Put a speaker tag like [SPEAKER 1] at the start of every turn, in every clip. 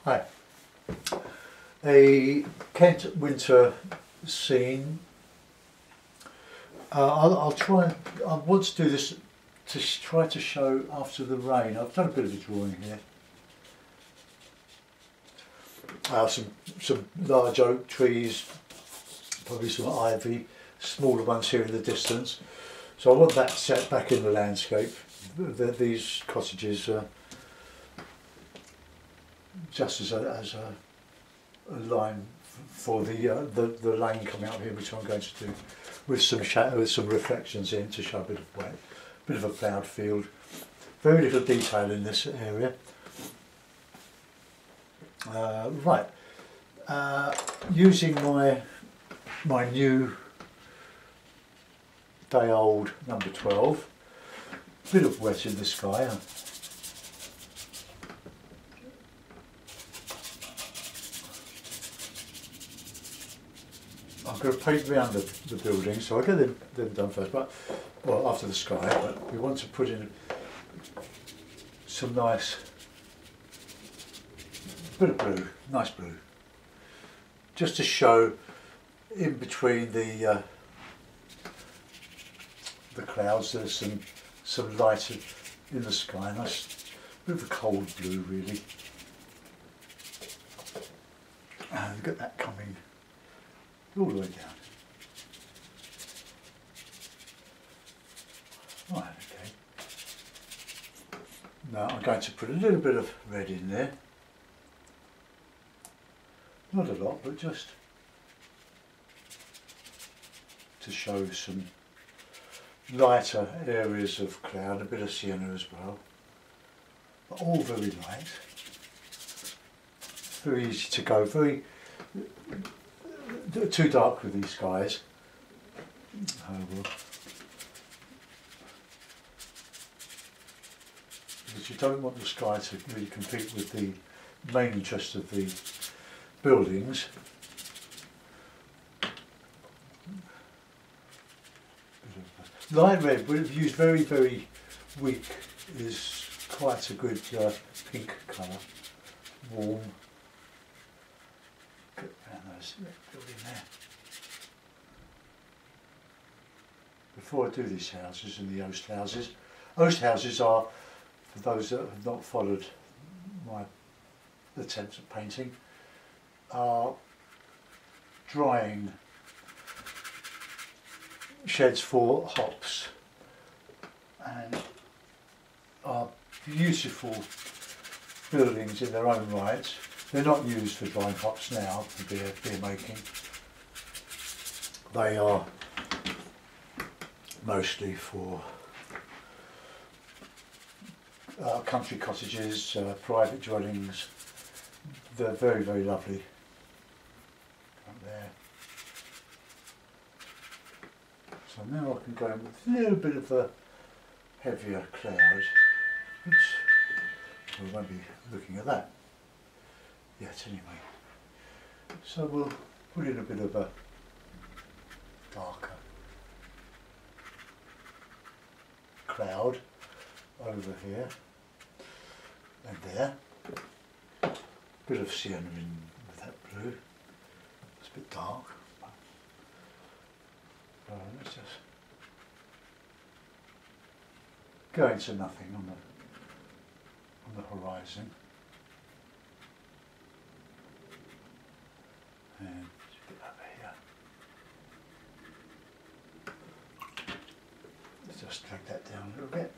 [SPEAKER 1] Hi. A Kent winter scene. I'll try. I want to do this to try to show after the rain. I've done a bit of a drawing here. Some large oak trees, probably some ivy, smaller ones here in the distance. So I want that set back in the landscape. These cottages are just as a line for the lane coming up here, which I'm going to do with some shadow, with some reflections in to show a bit of wet, bit of a ploughed field. Very little detail in this area. Using my new day old number 12, bit of wet in the sky. I'm going to paint around the building, so I'll get them done first, but well, after the sky. But we want to put in some nice bit of blue, nice blue, just to show in between the clouds. There's some light in the sky. Nice bit of a cold blue, really. And look at that coming all the way down. Right, okay. Now I'm going to put a little bit of red in there. Not a lot, but just to show some lighter areas of cloud, a bit of sienna as well. But all very light. Very easy to go, very too dark with these skies. Because you don't want the sky to really compete with the main interest of the buildings. Light red, we've used very, very weak, is quite a good pink colour, warm. Get around those building there. Before I do these houses and the oast houses are, for those that have not followed my attempts at painting, are drying sheds for hops, and are beautiful buildings in their own right. They're not used for drying hops now for beer making. They are mostly for country cottages, private dwellings. They're very, very lovely. Up there. So now I can go in with a little bit of a heavier cloud. Oops. We won't be looking at that yet anyway. So we'll put in a bit of a darker cloud over here and there. Bit of sienna in with that blue. It's a bit dark. Let's just go into nothing on the horizon, and just a bit over here. Let's just drag that down a little bit.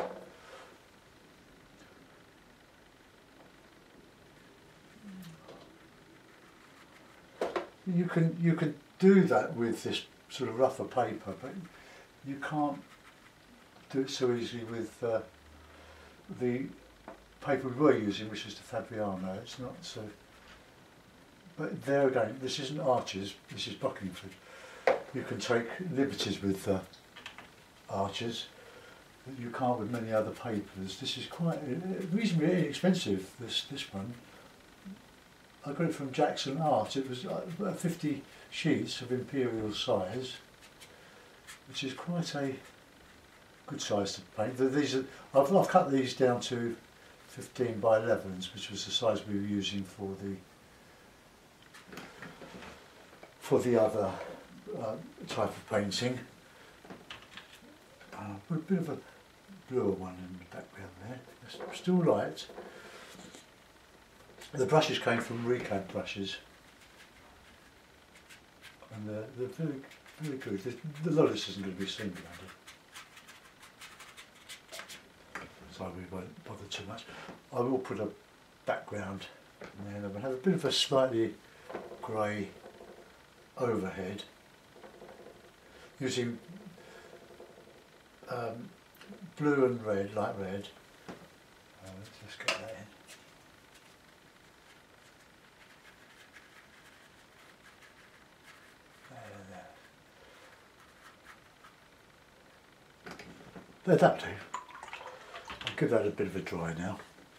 [SPEAKER 1] You can do that with this sort of rougher paper, but you can't do it so easily with the paper we were using, which is the Fabriano. It's not so. But there again, this isn't Arches. This is Buckinghamshire. You can take liberties with Arches that you can't with many other papers. This is quite reasonably inexpensive. This one. I got it from Jackson Art. It was 50 sheets of imperial size, which is quite a good size to paint. These are, I've cut these down to 15 by 11s, which was the size we were using for the other type of painting. With a bit of a bluer one in the background there. It's still light. The brushes came from Recad brushes, and they're very, very good. A lot of this isn't going to be seen behind it, so we won't bother too much. I will put a background in there, and we'll have a bit of a slightly grey overhead using blue and red, light red. Let's just get that in. There, that'll do. I'll give that a bit of a dry now.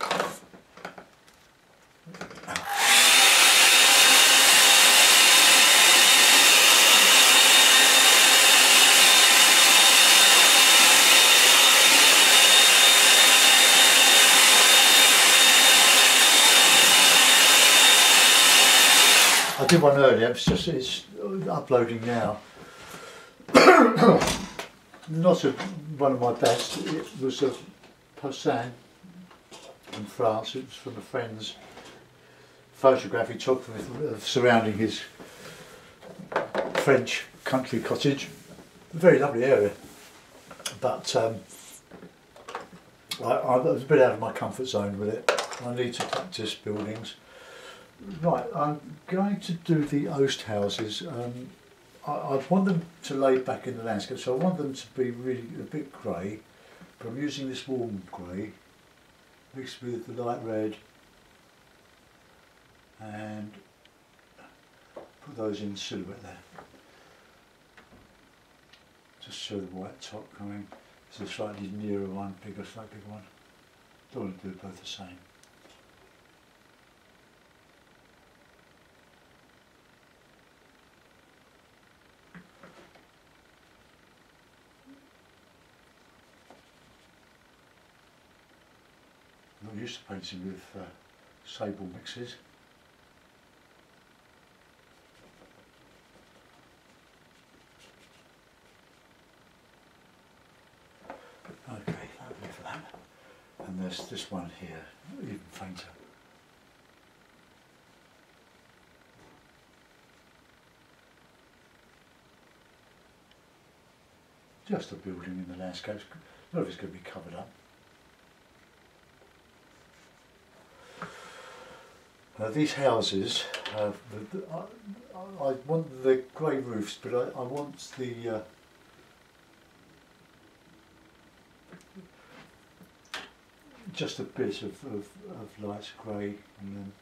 [SPEAKER 1] I did one earlier, it's uploading now. Not one of my best. It was a Poussin in France. It was from a friend's photograph he took surrounding his French country cottage. A very lovely area, but I was a bit out of my comfort zone with it. I need to practice buildings. Right, I'm going to do the oast houses. I want them to lay back in the landscape, so I want them to be really a bit grey, but I'm using this warm grey mixed with the light red and put those in silhouette there. Just show the white top coming. It's a slightly nearer one, slightly bigger one. Don't want to do both the same. I'm not used to painting with sable mixes. Okay, that'll be for that. And there's this one here, even fainter. Just a building in the landscape. A lot of it's going to be covered up. These houses, I want the grey roofs, but I want the just a bit of light grey, and then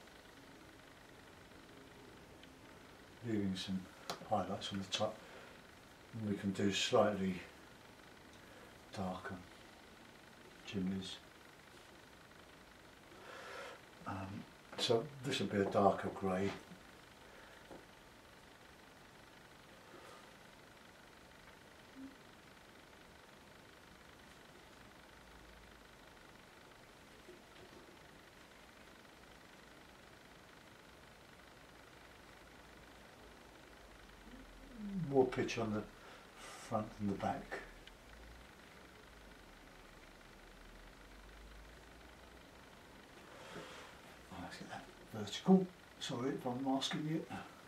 [SPEAKER 1] leaving some highlights on the top. And we can do slightly darker chimneys. So this will be a darker grey. More pitch on the front than the back. Let's get that vertical. Sorry if I'm masking it.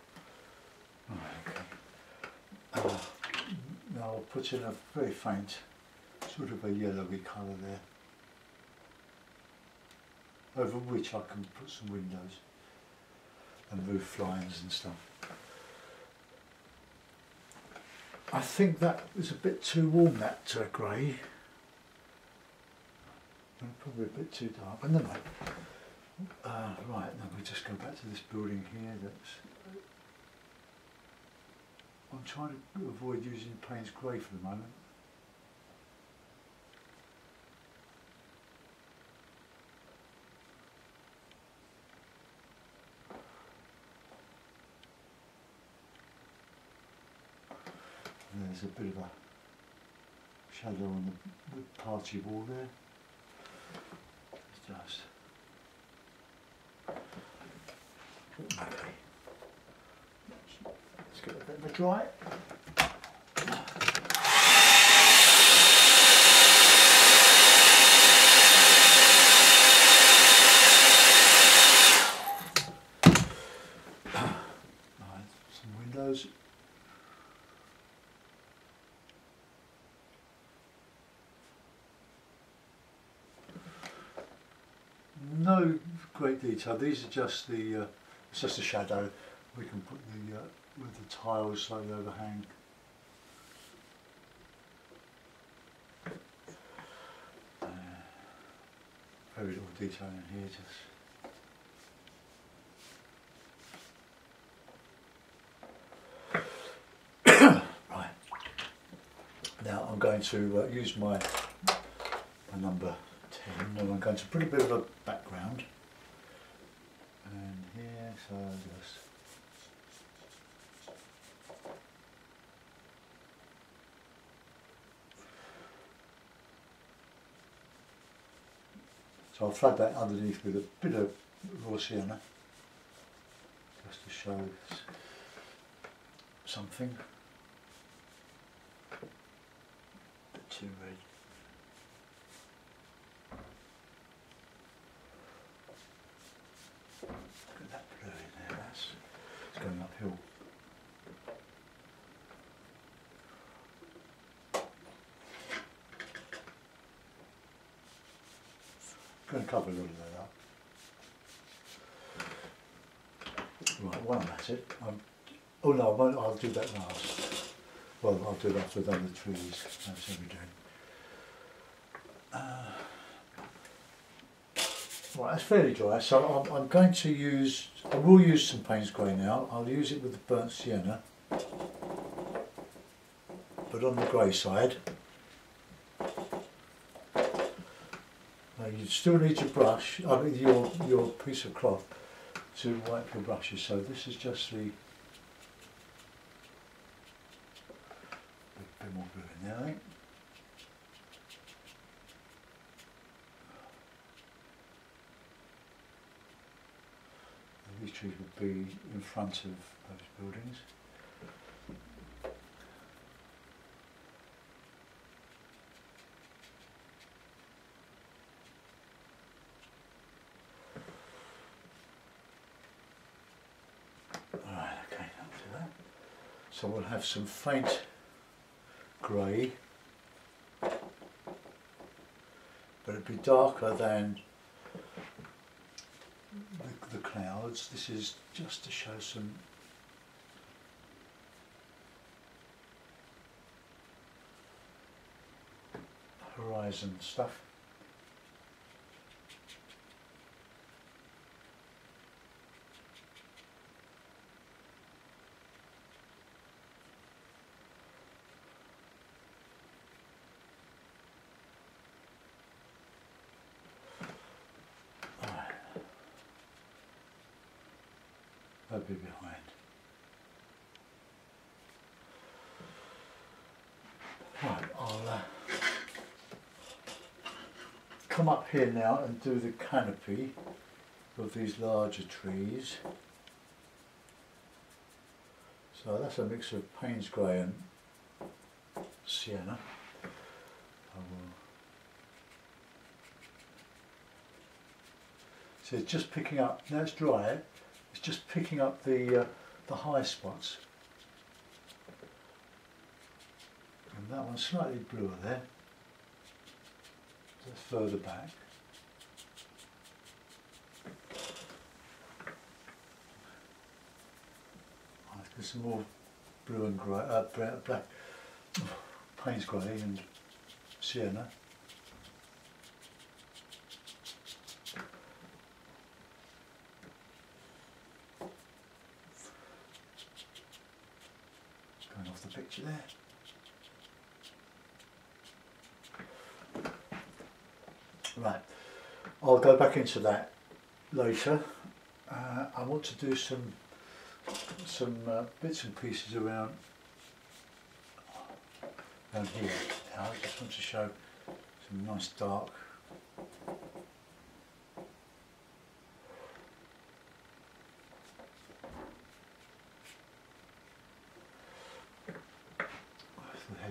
[SPEAKER 1] Okay. Now I'll put in a very faint, sort of a yellowy colour there, over which I can put some windows and roof lines and stuff. I think that was a bit too warm, that grey. Probably a bit too dark, but never mind. Right, now we just go back to this building here. I'm trying to avoid using Payne's grey for the moment. And there's a bit of a shadow on the party wall there. It's just Okay. Let's give it a bit of a dry. Right, some windows. No great detail. These are just the. It's just a shadow. We can put the with the tiles slightly overhang. Very little detail in here. Just right. Now I'm going to use my number 10, and I'm going to put a bit of a background. And here, so just. So I'll flood that underneath with a bit of raw sienna, just to show something. A bit too red. Look at that blue in there, it's going uphill. I'm going to cover a little of that up. Right, while I'm at it, oh no, I won't, I'll do that last. Well, I'll do it after I've done the trees. That's how we do. Right, that's fairly dry, so I'm going to use, I will use some Payne's grey now. I'll use it with the burnt sienna, but on the grey side. You still need your brush, I mean your piece of cloth to wipe your brushes. So this is just the a bit more blue in there, I think. And these trees would be in front of those buildings. So we'll have some faint grey, but it'd be darker than the clouds. This is just to show some horizon stuff. I'll be behind. Right, I'll come up here now and do the canopy of these larger trees. So that's a mix of Payne's grey and sienna. So it's just picking up, now it's dry, it's just picking up the high spots. And that one's slightly bluer there, just further back. There's some more blue and grey, black, Payne's grey and sienna. Going off the picture there. Right, I'll go back into that later. I want to do some bits and pieces around here. Now I just want to show some nice dark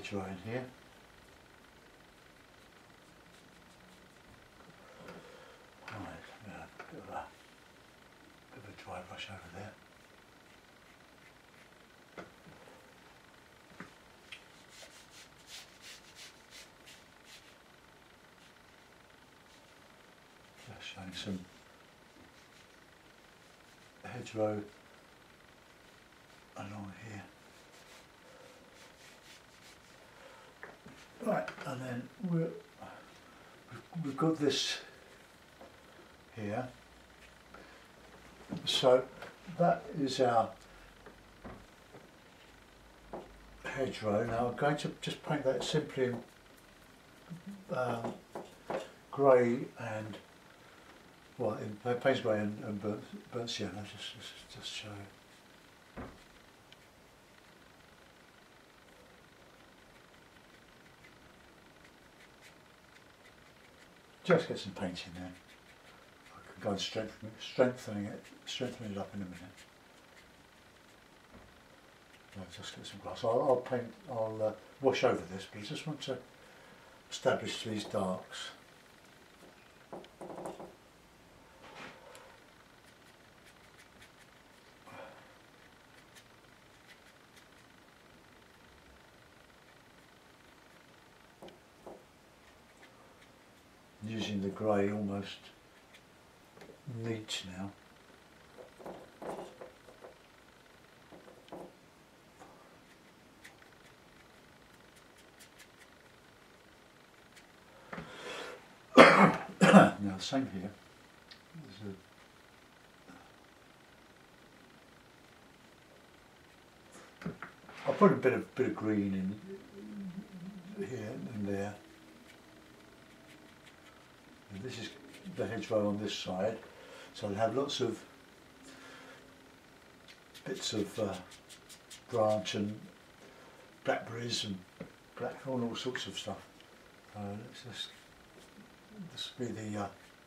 [SPEAKER 1] hedgerow in here. Right, yeah, bit of a dry brush over there. Just showing some hedgerow along here. Right, and then we've got this here. So that is our hedgerow. Now I'm going to just paint that simply in grey and, well, in Payne's grey and burnt sienna, just show you. Just get some paint in there. I can go and strengthen it up in a minute. I'll just get some glass. I'll wash over this, but I just want to establish these darks. Using the grey almost neat now. Now the same here. I'll put a bit of green in here and there. And this is the hedgerow on this side, so I'll have lots of bits of branch and blackberries and blackthorn, all sorts of stuff. Let's just, this will be the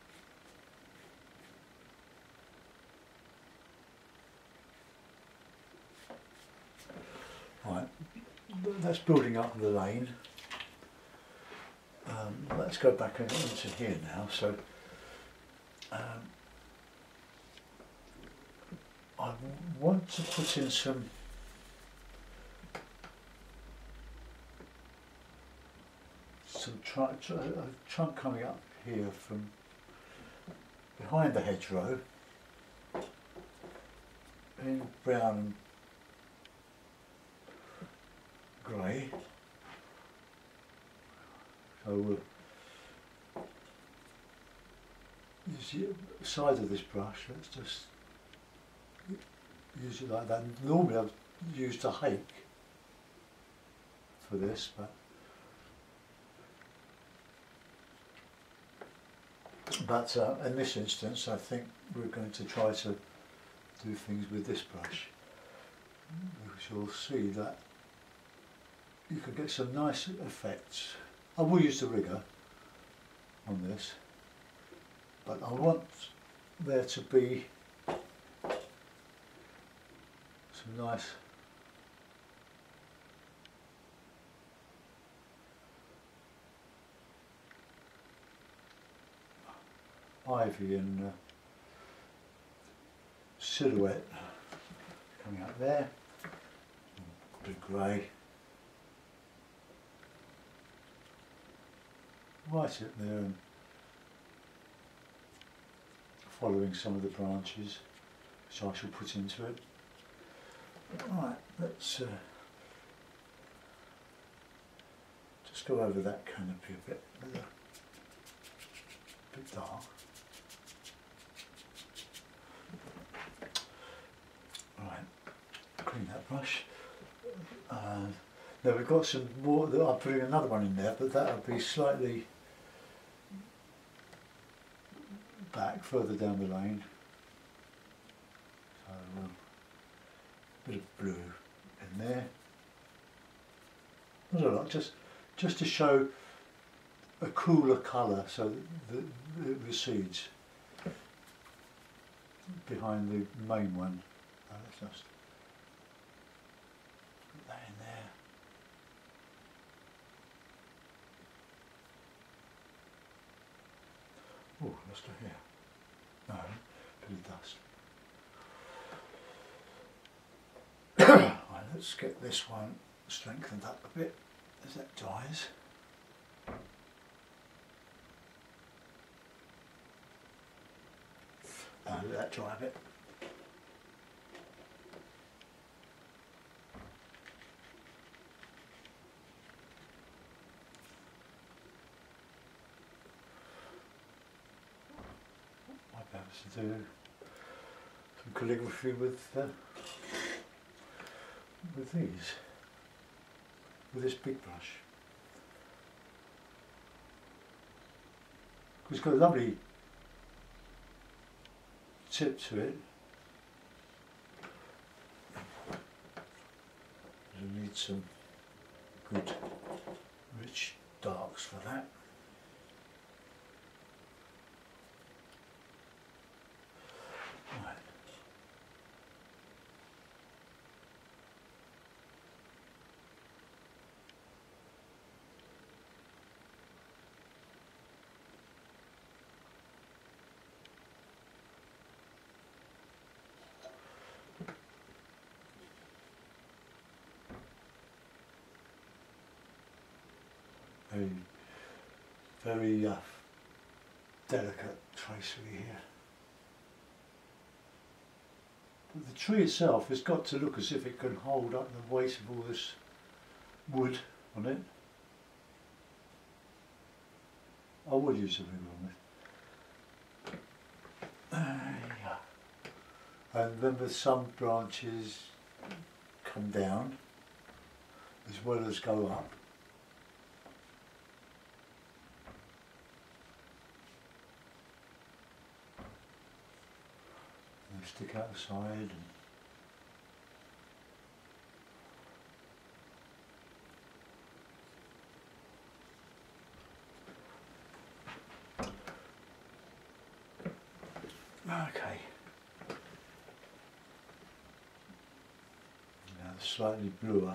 [SPEAKER 1] right. That's building up the lane. Let's go back into here now. So I want to put in some trunk coming up here from behind the hedgerow in brown and grey. So we'll use the side of this brush. Let's just use it like that. Normally I've used a hake for this, but in this instance I think we're going to try to do things with this brush. We shall see that you can get some nice effects. I will use the rigger on this, but I want there to be some nice ivy and silhouette coming up there, a bit of grey. Right up there and following some of the branches which I shall put into it. Right, let's just go over that canopy a bit dark. Right, clean that brush. Now we've got some more, I'm putting another one in there, but that'll be slightly back, further down the lane. So a bit of blue in there. Not a lot, just to show a cooler colour, so that it recedes behind the main one. Let's just put that in there. Oh, lost a hair. No, bit of dust. Right, let's get this one strengthened up a bit as that dries. Let that dry a bit. Might be able to do some calligraphy with these, with this big brush. It's got a lovely tip to it. You'll need some good rich darks for that. Right. Very delicate tracery here. But the tree itself has got to look as if it can hold up the weight of all this wood on it. I would use a ruler on it. And then with some branches come down as well as go up. Stick out the side. Okay. Now slightly bluer.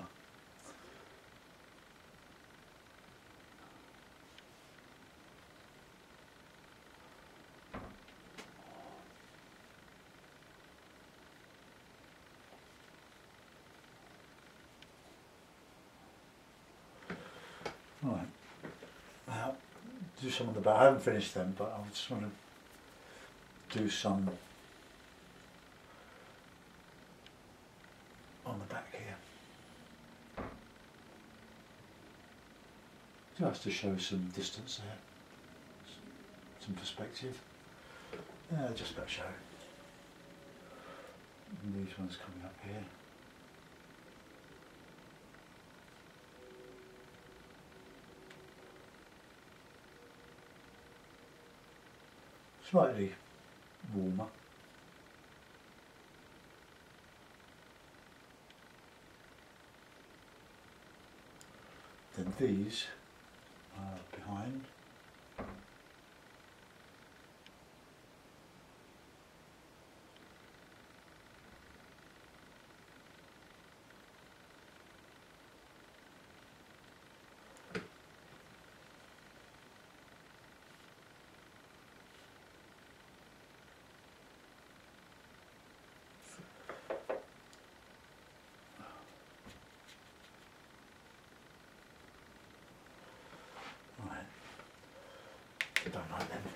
[SPEAKER 1] Right, now do some on the back. I haven't finished them, but I just want to do some on the back here, just to show some distance there, some perspective. Yeah, just about show. And these ones coming up here. Slightly warmer. Then these are behind. Don't like them.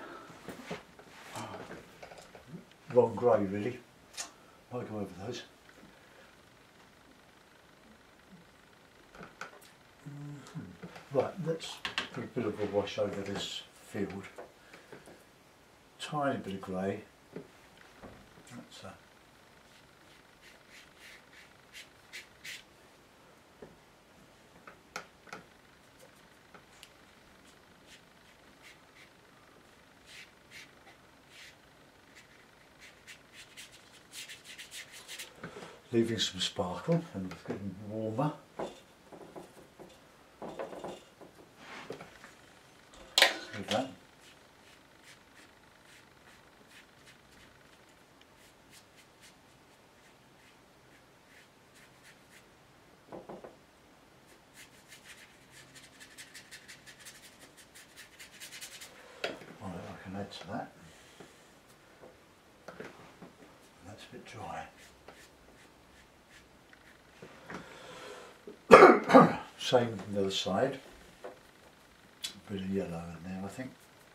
[SPEAKER 1] Wrong grey really. I'll go over those. Right, let's put a bit of a wash over this field. Tiny bit of grey. That's leaving some sparkle and it's getting warmer. With that. Right, I can add to that. bit dry. Same on the other side. A bit of yellow in there, I think.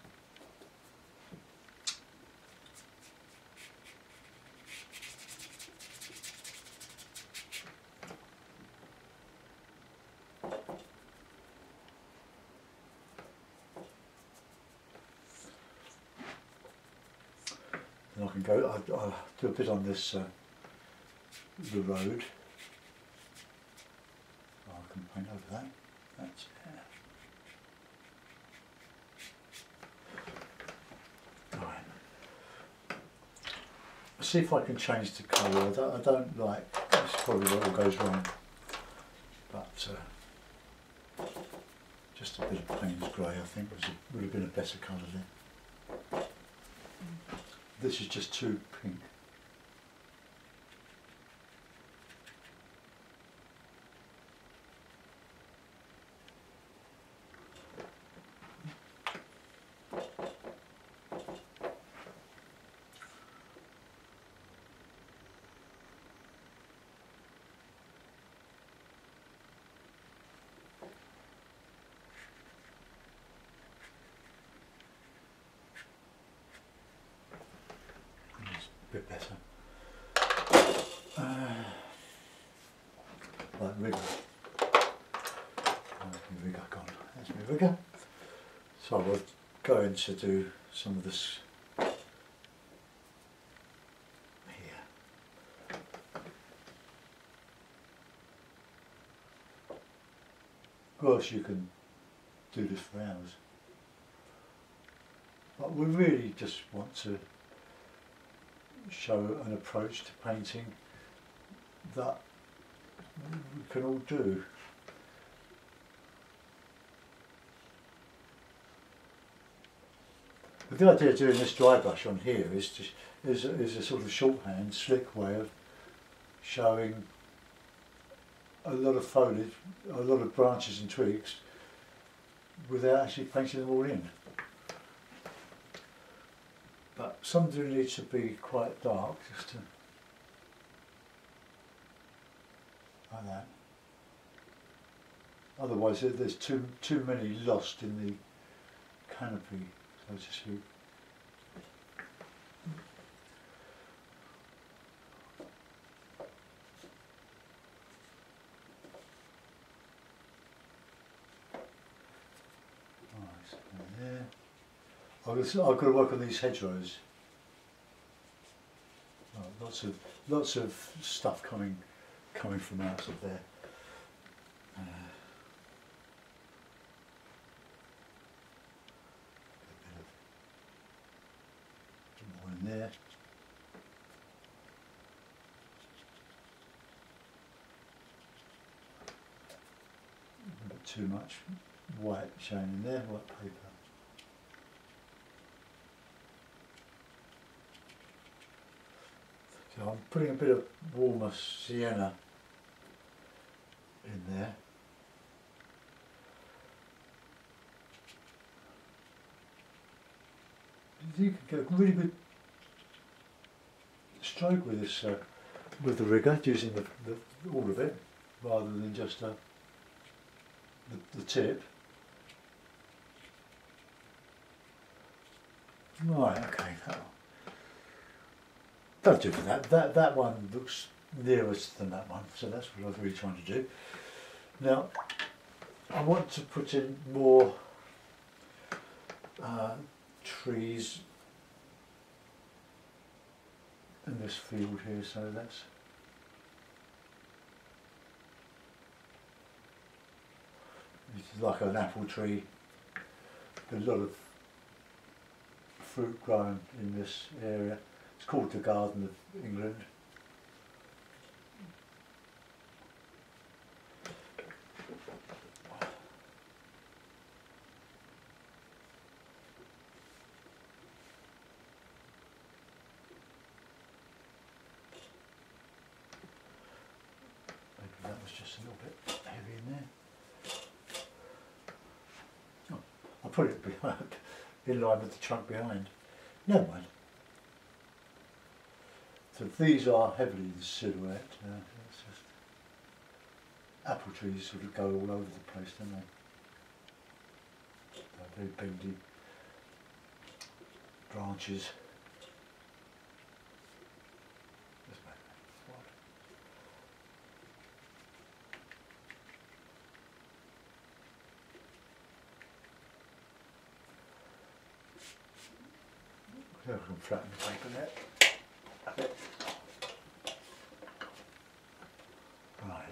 [SPEAKER 1] And I can go, I'll do a bit on this, the road. Oh, I can paint over that. That's it. Right. See if I can change the colour. I don't like, this is probably what all goes wrong. But just a bit of Payne's grey, I think, would have been a better colour there. This is just too pink. Bit better. Like rigger. Where's my rigger gone? There's my rigger. So I was going to do some of this here. Of course you can do this for hours. But we really just want to show an approach to painting that we can all do. But the idea of doing this dry brush on here is a sort of shorthand, slick way of showing a lot of foliage, a lot of branches and twigs without actually painting them all in. But some do need to be quite dark, just to, like that. Otherwise there's too many lost in the canopy, so to speak. There. I've got to work on these hedgerows. Oh, lots of stuff coming from out of there. A bit more in there. A bit too much white showing in there, white paper. So I'm putting a bit of warmer sienna in there. You can get a really good stroke with this, with the rigger, using all of it, rather than just the tip. Right, okay. That'll do for that. That one looks nearest than that one, so that's what I was really trying to do. Now, I want to put in more trees in this field here, so that's it's like an apple tree. There's a lot of fruit growing in this area. It's called the Garden of England. Maybe that was just a little bit heavy in there. Oh, I'll put it behind, in line with the trunk behind. Never mind. So these are heavily the silhouette. It's just apple trees sort of go all over the place, don't they? They're very bendy branches. I can flatten the paper net a bit. Right.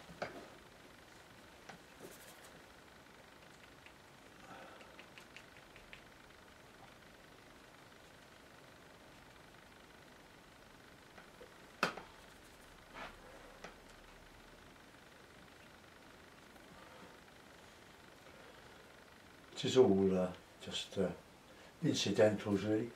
[SPEAKER 1] It is all just incidentals really.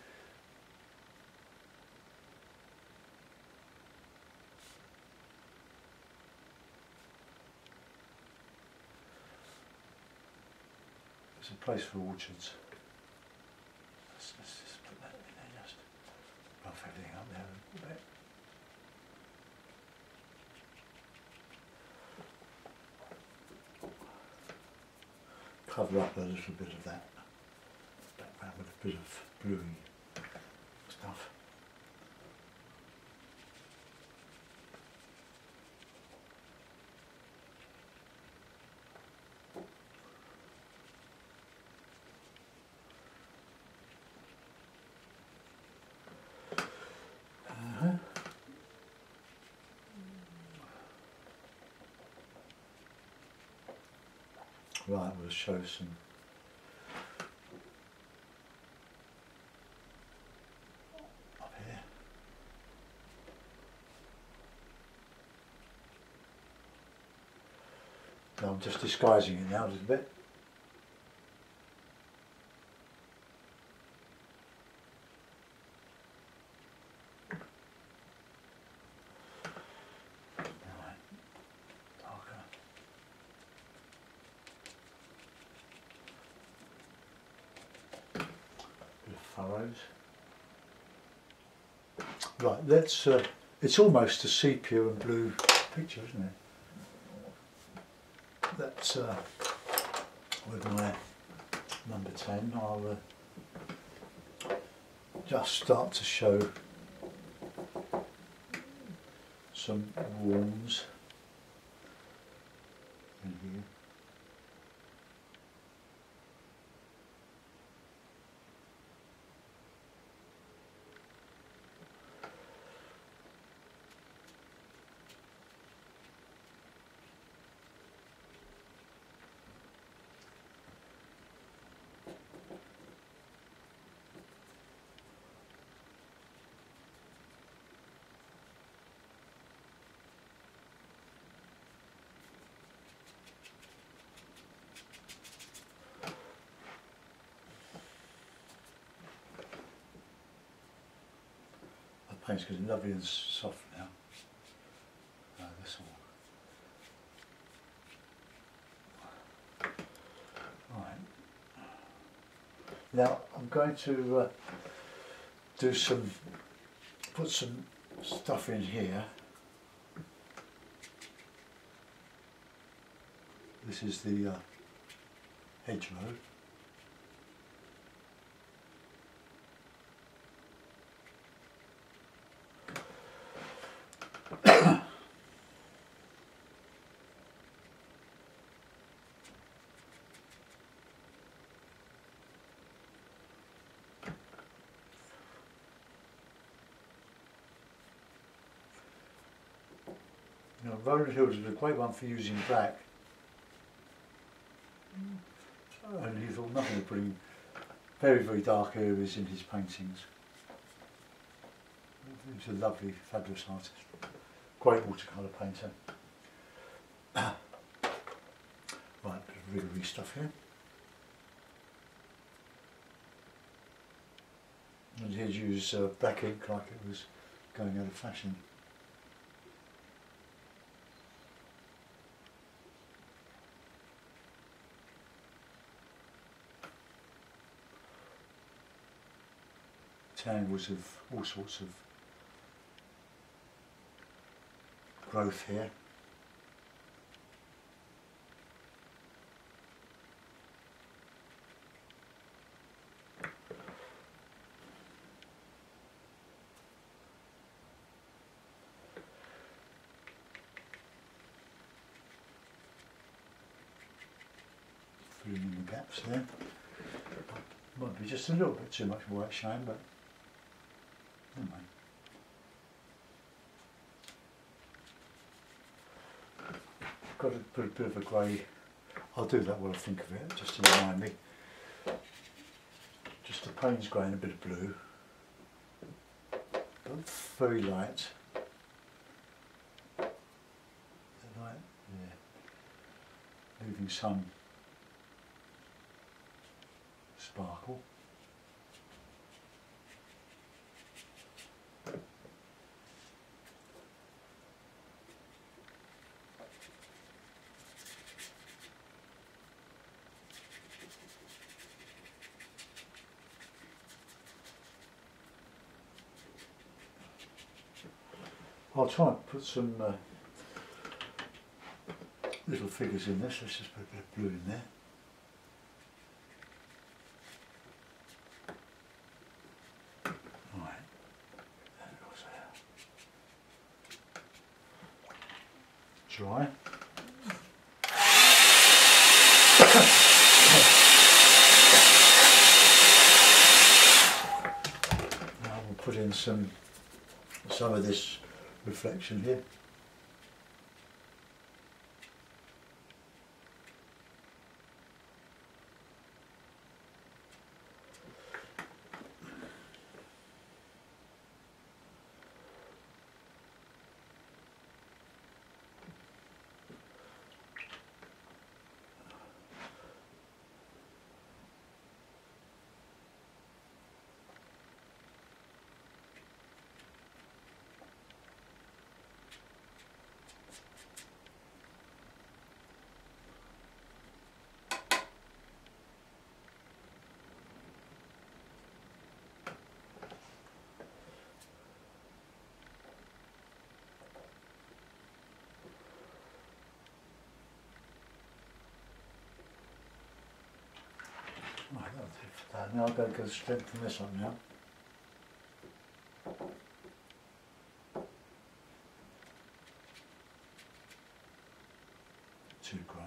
[SPEAKER 1] It's a place for orchards. Let's just put that in there, just rough everything up there a little bit. Cover up a little bit of that background with a bit of bluey stuff. Right, we'll show some up here. Now I'm just disguising it now a little bit. Furrows. Right, let's. It's almost a sepia and blue picture, isn't it? That's with my number 10. I'll just start to show some warms in here. Paint's getting lovely and soft now. This all. Right. Now I'm going to put some stuff in here. This is the hedgerow. Now, Roland Hills is a great one for using black, and he thought nothing of putting very, very dark areas in his paintings. He's a lovely, fabulous artist, great watercolour painter. Right, bit of Riggery stuff here. And he'd use black ink like it was going out of fashion. Tangles of all sorts of growth here. Filling in the gaps there. Might be just a little bit too much white shine, but anyway. Got to put a bit of a grey. I'll do that while I think of it, just to remind me. Just a Payne's grey and a bit of blue, but very light. Light, yeah. Leaving some sparkle. I'll try and put some little figures in this. Let's just put a bit of blue in there. Right, there it goes there. Dry. Now we'll put in some of this reflection here. Right, that'll do for that. Now I'll go and strengthen this up now. Too grey.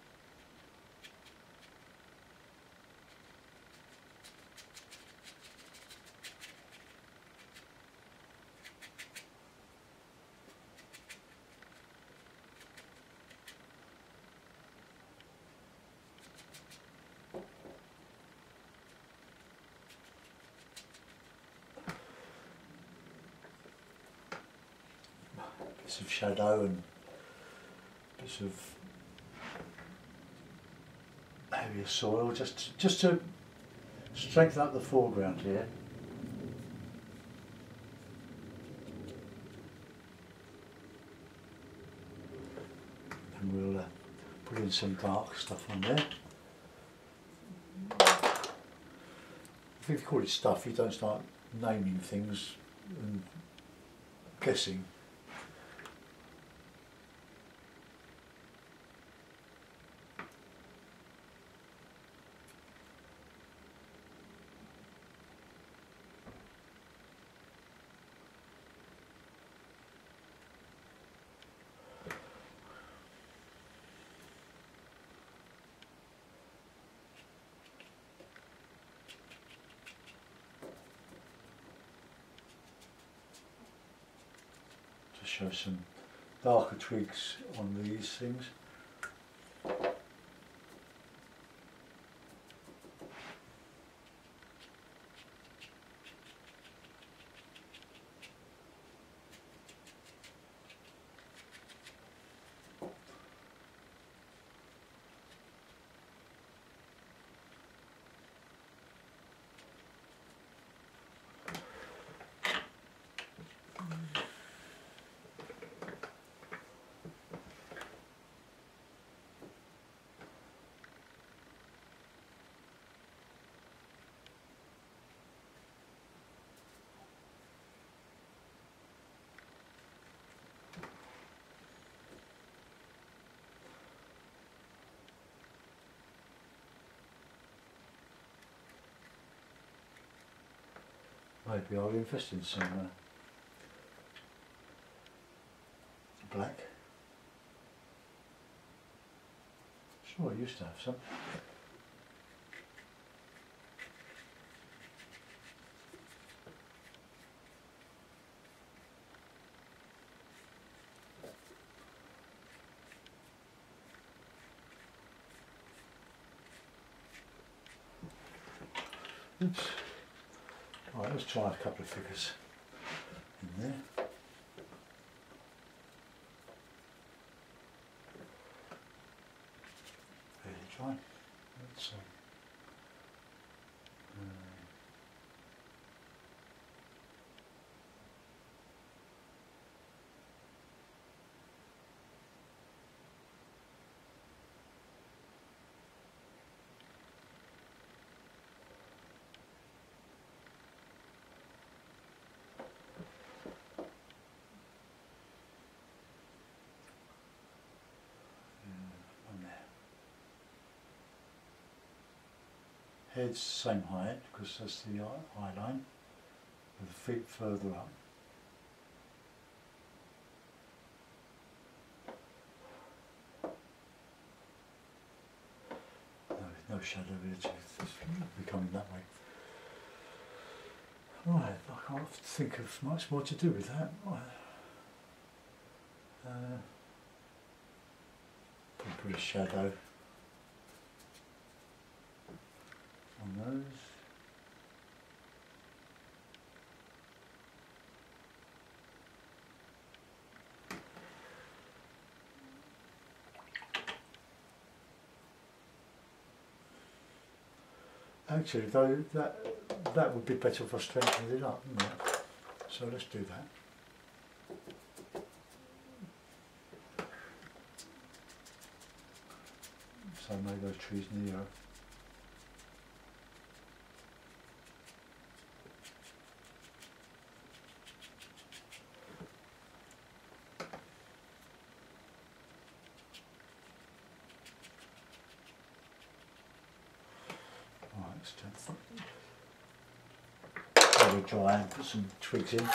[SPEAKER 1] Bits of shadow and bits of heavier soil, just to strengthen up the foreground here. And we'll put in some dark stuff on there. If you call it stuff, you don't start naming things and guessing. To show some darker twigs on these things. Maybe I'll invest in some black. Sure, I used to have some. Oops. Right, let's try a couple of figures in there. Really try. Let's see. Head's same height because that's the eye line, with the feet further up. No shadow really, it's becoming that way. Right, I can't think of much more to do with that. Put a shadow on those. Actually, though, that would be better if I strengthened it up, wouldn't it? So let's do that. So make those trees nearer. Let it dry and put some twigs in.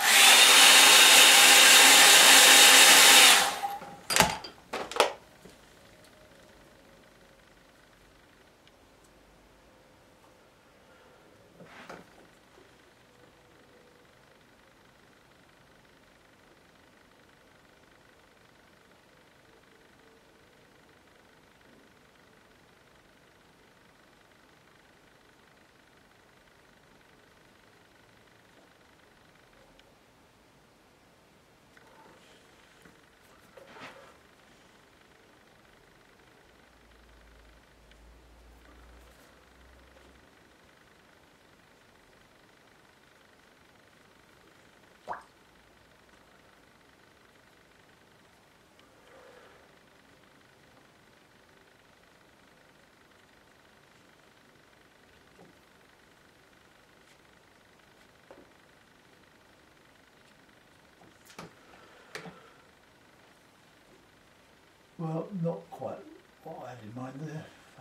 [SPEAKER 1] Well, not quite what I had in mind there.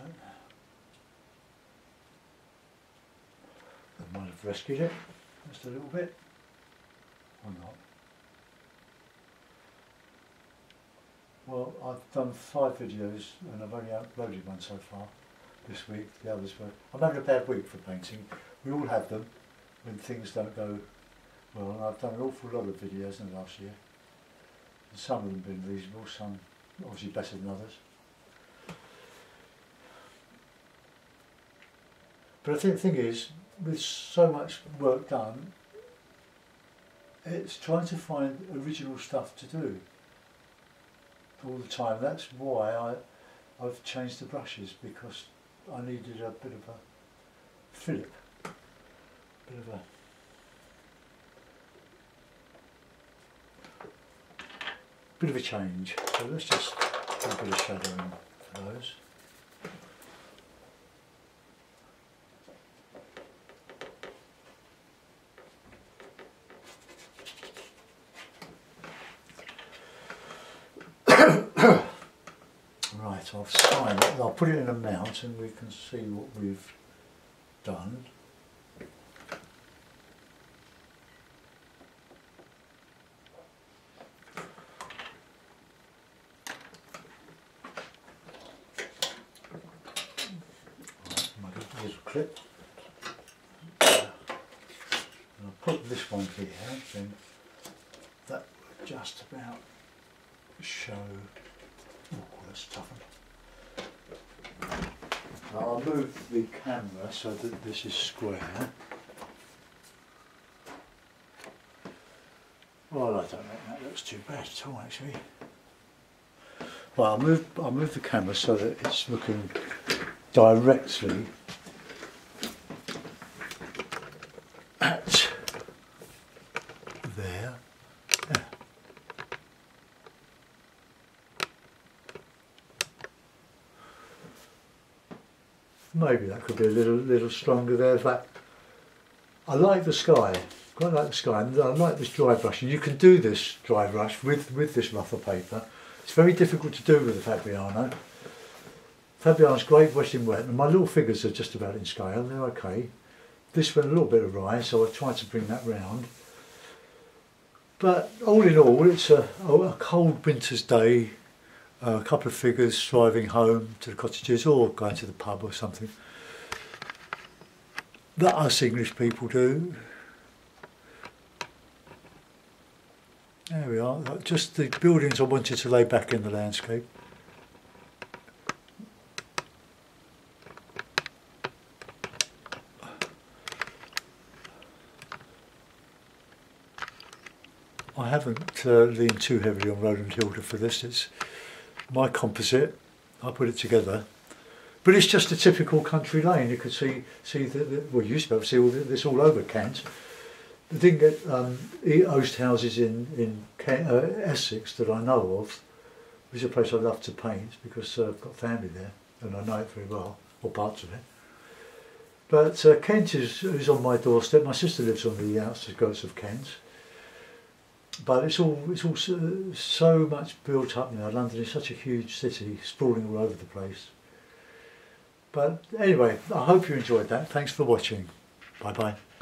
[SPEAKER 1] I might have rescued it just a little bit, or not. Well, I've done 5 videos and I've only uploaded one so far this week. The others were... I'm having a bad week for painting. We all have them when things don't go well, and I've done an awful lot of videos in the last year. And some of them have been reasonable, some obviously better than others. But I think the thing is, with so much work done, it's trying to find original stuff to do all the time. That's why I've changed the brushes, because I needed a bit of a fillip, bit of a change. So let's just do a bit of shadowing for those. Right, I've signed it. I'll put it in a mount and we can see what we've done. little clip. And I'll put this one here, then that would just about show. Oh, that's tough one. I'll move the camera so that this is square. Well, I don't think that looks too bad at all, actually. Well, I'll move the camera so that it's looking directly at there. Yeah. Maybe that could be a little stronger there. In fact, I like the sky. Quite like the sky, and I like this dry brush. And you can do this dry brush with this rougher paper. It's very difficult to do with the Fabriano. Fabriano's great wet in wet, and my little figures are just about in scale. They're okay. This went a little bit awry, so I tried to bring that round. But all in all, it's a cold winter's day. A couple of figures driving home to the cottages or going to the pub or something. That us English people do. There we are, just the buildings I wanted to lay back in the landscape. I haven't leaned too heavily on Roland Hilda for this. It's my composite. I put it together, but it's just a typical country lane. You could see well, you used to be able to see all this all over Kent. I didn't get oast houses in Essex that I know of, which is a place I love to paint because I've got family there and I know it very well, or parts of it. But Kent is on my doorstep. My sister lives on the outskirts of Kent. But it's all so much built up now. London is such a huge city, sprawling all over the place. But anyway, I hope you enjoyed that. Thanks for watching. Bye bye.